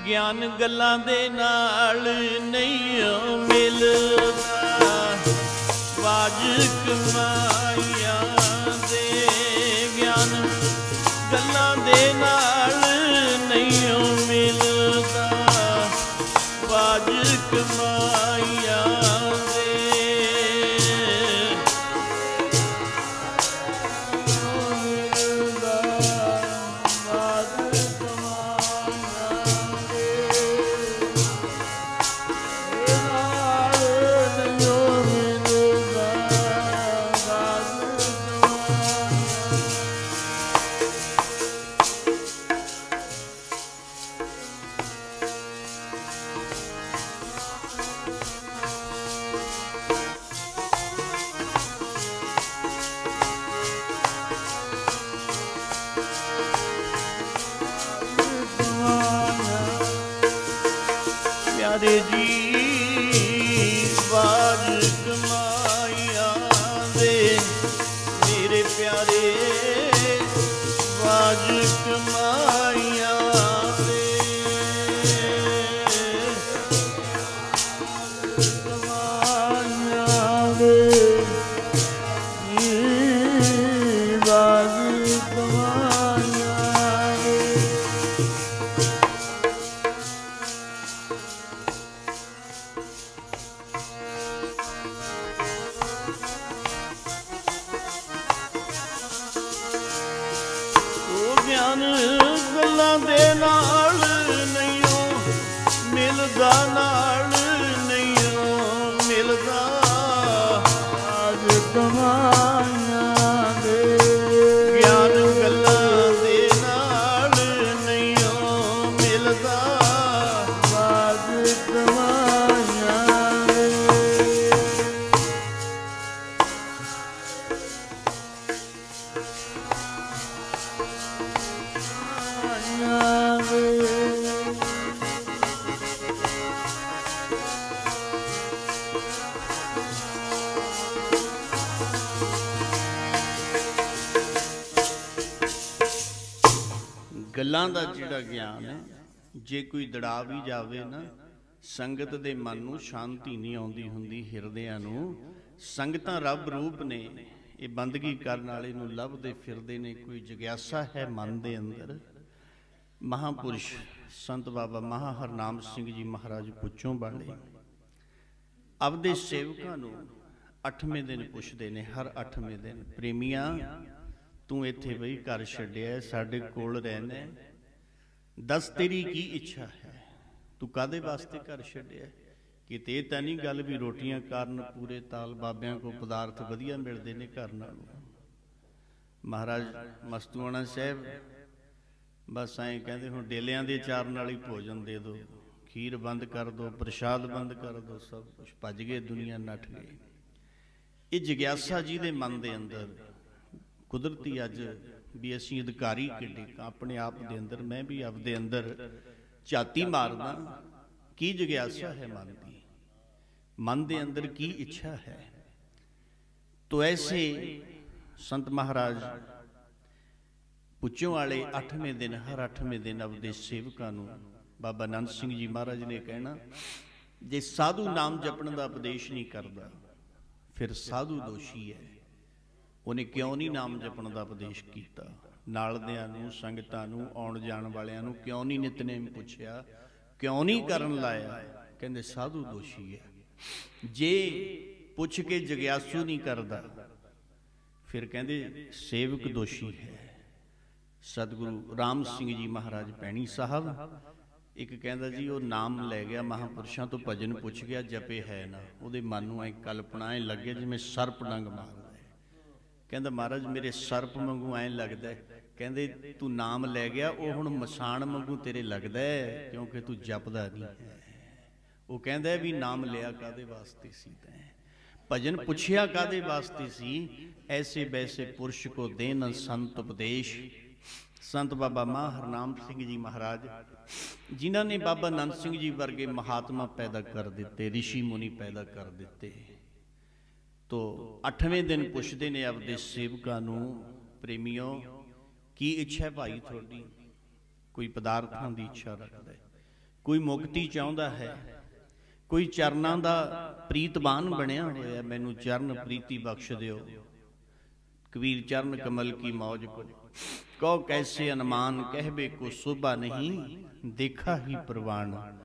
ਗਿਆਨ ਗੱਲਾਂ ਦੇ ਨਾਲ ਨਹੀਂ ਮਿਲਦਾ, ਵਾਜਕ ਮਾਇਆ ਦੇ ਗਿਆਨ ਗੱਲਾਂ ਦੇ ਨਾਲ ਨਹੀਂ ਮਿਲਦਾ, ਵਾਜਕ ਮਾਇਆ ਪਿਆਰੇ ਜੀ ਵਾਜਕ ਮਾਇਆ ਦੇ, ਮੇਰੇ ਪਿਆਰੇ ਵਾਜਕ ਮਾਇਆ ਦੇ, ਮਾਇਆ ਦੇ ਵਾਜਕ ਮਾਇਆ ਦੇ। ਗਿਆਨ ਗੱਲਾਂ ਦੇ ਨਾਲ ਨਹੀਂ ਮਿਲਦਾ, ਨਾਲ ਨਹੀਂ ਮਿਲਦਾ, ਵਾਜਕ ਮਾਇਆ ਦੇ ਗਿਆਨ ਗੱਲਾਂ ਦੇ ਨਾਲ ਨਹੀਂ ਮਿਲਦਾ, ਵਾਜਕ ਮਾਇਆ ਦੇ। ਗੱਲਾਂ ਦਾ ਜਿਹੜਾ ਗਿਆਨ ਹੈ, ਜੇ ਕੋਈ ਦੜਾ ਵੀ ਜਾਵੇ ਨਾ, ਸੰਗਤ ਦੇ ਮਨ ਨੂੰ ਸ਼ਾਂਤੀ ਨਹੀਂ ਆਉਂਦੀ ਹੁੰਦੀ, ਹਿਰਦਿਆਂ ਨੂੰ। ਸੰਗਤਾਂ ਰੱਬ ਰੂਪ ਨੇ, ਇਹ ਬੰਦਗੀ ਕਰਨ ਵਾਲੇ ਨੂੰ ਲੱਭਦੇ ਫਿਰਦੇ ਨੇ। ਕੋਈ ਜਗਿਆਸਾ ਹੈ ਮਨ ਦੇ ਅੰਦਰ। ਮਹਾਂਪੁਰਸ਼ ਸੰਤ ਬਾਬਾ ਮਹਾ ਹਰਨਾਮ ਸਿੰਘ ਜੀ ਮਹਾਰਾਜ ਪੁੱਛੋਂ ਵਾਲੇ ਆਪਦੇ ਸੇਵਕਾਂ ਨੂੰ 8ਵੇਂ ਦਿਨ ਪੁੱਛਦੇ ਨੇ, ਹਰ 8ਵੇਂ ਦਿਨ, ਪ੍ਰੇਮੀਆਂ ਤੂੰ ਇੱਥੇ ਬਈ ਘਰ ਛੱਡਿਆ, ਸਾਡੇ ਕੋਲ ਰਹਿਣਾ, ਦੱਸ ਤੇਰੀ ਕੀ ਇੱਛਾ ਹੈ, ਤੂੰ ਕਾਹਦੇ ਵਾਸਤੇ ਘਰ ਛੱਡਿਆ? ਕਿਤੇ ਇਹ ਤਾਂ ਨਹੀਂ ਗੱਲ ਵੀ ਰੋਟੀਆਂ ਕਾਰਨ ਪੂਰੇ ਤਾਲ ਬਾਬਿਆਂ ਕੋਲ ਪਦਾਰਥ ਵਧੀਆ ਮਿਲਦੇ ਨੇ ਘਰ ਨਾਲੋਂ। ਮਹਾਰਾਜ ਮਸਤੂਆਣਾ ਸਾਹਿਬ ਬਸ ਐਂ ਕਹਿੰਦੇ ਹੁਣ ਡੇਲਿਆਂ ਦੇ ਚਾਰ ਨਾਲ ਹੀ ਭੋਜਨ ਦੇ ਦਿਓ, ਖੀਰ ਬੰਦ ਕਰ ਦਿਓ, ਪ੍ਰਸ਼ਾਦ ਬੰਦ ਕਰ ਦਿਓ, ਸਭ ਕੁਛ ਭੱਜ ਗਏ, ਦੁਨੀਆ ਨੱਠ ਗਈ। ਇਹ ਜਗਿਆਸਾ ਜੀ ਦੇ ਮਨ ਦੇ ਅੰਦਰ ਕੁਦਰਤੀ ਅੱਜ ਵੀ ਅਸੀਂ ਅਧਿਕਾਰੀ ਕਿੱਡੇ, ਆਪਣੇ ਆਪ ਦੇ ਅੰਦਰ ਮੈਂ ਵੀ ਆਪਦੇ ਅੰਦਰ ਝਾਤੀ ਮਾਰਦਾ, ਕੀ ਜਗਿਆਸਾ ਹੈ ਮਨ ਦੀ, ਮਨ ਦੇ ਅੰਦਰ ਕੀ ਇੱਛਾ ਹੈ। ਤੋ ਐਸੇ ਸੰਤ ਮਹਾਰਾਜ ਪੁੱਛੋਂ ਵਾਲੇ 8ਵੇਂ ਦਿਨ, ਹਰ 8ਵੇਂ ਦਿਨ ਆਪਦੇ ਸੇਵਕਾਂ ਨੂੰ ਬਾਬਾ ਆਨੰਦ ਸਿੰਘ ਜੀ ਮਹਾਰਾਜ ਨੇ ਕਹਿਣਾ, ਜੇ ਸਾਧੂ ਨਾਮ ਜਪਣ ਦਾ ਉਪਦੇਸ਼ ਨਹੀਂ ਕਰਦਾ ਫਿਰ ਸਾਧੂ ਦੋਸ਼ੀ ਹੈ। ਉਹਨੇ ਕਿਉਂ ਨਹੀਂ ਨਾਮ ਜਪਣ ਦਾ ਉਪਦੇਸ਼ ਕੀਤਾ? ਨਾਲਦਿਆਂ ਨੂੰ, ਸੰਗਤਾਂ ਨੂੰ, ਆਉਣ ਜਾਣ ਵਾਲਿਆਂ ਨੂੰ ਕਿਉਂ ਨਹੀਂ ਨਿਤਨੇਮ ਪੁੱਛਿਆ, ਕਿਉਂ ਨਹੀਂ ਕਰਨ ਲਾਇਆ? ਕਹਿੰਦੇ ਸਾਧੂ ਦੋਸ਼ੀ ਹੈ। ਜੇ ਪੁੱਛ ਕੇ ਜਗਿਆਸੂ ਨਹੀਂ ਕਰਦਾ ਫਿਰ ਕਹਿੰਦੇ ਸੇਵਕ ਦੋਸ਼ੀ ਹੈ। ਸਤਿਗੁਰੂ ਰਾਮ ਸਿੰਘ ਜੀ ਮਹਾਰਾਜ ਭੈਣੀ ਸਾਹਿਬ ਇੱਕ ਕਹਿੰਦਾ ਜੀ, ਉਹ ਨਾਮ ਲੈ ਗਿਆ, ਮਹਾਂਪੁਰਸ਼ਾਂ ਤੋਂ ਭਜਨ ਪੁੱਛ ਗਿਆ, ਜਪੇ ਹੈ ਨਾ, ਉਹਦੇ ਮਨ ਨੂੰ ਐ ਕਲਪਨਾ ਐ ਲੱਗੇ ਜਿਵੇਂ ਸਰਪ ਡੰਗ ਮਾਰਦਾ ਹੈ। ਕਹਿੰਦਾ ਮਹਾਰਾਜ ਮੇਰੇ ਸਰਪ ਵਾਂਗੂ ਐਂ ਲੱਗਦਾ। ਕਹਿੰਦੇ ਤੂੰ ਨਾਮ ਲੈ ਗਿਆ, ਉਹ ਹੁਣ ਮਸਾਣ ਵਾਂਗੂ ਤੇਰੇ ਲੱਗਦਾ ਹੈ, ਕਿਉਂਕਿ ਤੂੰ ਜਪਦਾ ਨਹੀਂ ਹੈ। ਉਹ ਕਹਿੰਦਾ ਵੀ ਨਾਮ ਲਿਆ ਕਾਹਦੇ ਵਾਸਤੇ ਸੀ, ਤੈਂ ਭਜਨ ਪੁੱਛਿਆ ਕਾਹਦੇ ਵਾਸਤੇ ਸੀ? ਐਸੇ ਵੈਸੇ ਪੁਰਸ਼ ਕੋ ਦੇਨ ਸੰਤ ਉਪਦੇਸ਼। ਸੰਤ ਬਾਬਾ ਮਹਾ ਹਰਨਾਮ ਸਿੰਘ ਜੀ ਮਹਾਰਾਜ ਜਿਨ੍ਹਾਂ ਨੇ ਬਾਬਾ ਆਨੰਦ ਸਿੰਘ ਜੀ ਵਰਗੇ ਮਹਾਤਮਾ ਪੈਦਾ ਕਰ ਦਿੱਤੇ, ਰਿਸ਼ੀ ਮੁਨੀ ਪੈਦਾ ਕਰ ਦਿੱਤੇ, ਤੋ 8ਵੇਂ ਦਿਨ ਪੁੱਛਦੇ ਨੇ ਆਪਦੇ ਸੇਵਕਾਂ ਨੂੰ, ਪ੍ਰੇਮੀਓ ਕੀ ਇੱਛਾ ਹੈ ਭਾਈ ਤੁਹਾਡੀ? ਕੋਈ ਪਦਾਰਥਾਂ ਦੀ ਇੱਛਾ ਰੱਖਦਾ ਹੈ, ਕੋਈ ਮੁਕਤੀ ਚਾਹੁੰਦਾ ਹੈ, ਕੋਈ ਚਰਨਾਂ ਦਾ ਪ੍ਰੀਤਬਾਨ ਬਣਿਆ ਹੋਇਆ, ਮੈਨੂੰ ਚਰਨ ਪ੍ਰੀਤੀ ਬਖਸ਼ ਦਿਓ। ਕਬੀਰ ਚਰਨ ਕਮਲ ਕੀ ਮੌਜ ਕੋ ਕਹੋ ਕੈਸੇ ਅਨੁਮਾਨ, ਕਹਿਬੇ ਕੋ ਸੋਭਾ ਨਹੀਂ, ਦੇਖਾ ਹੀ ਪ੍ਰਵਾਨ।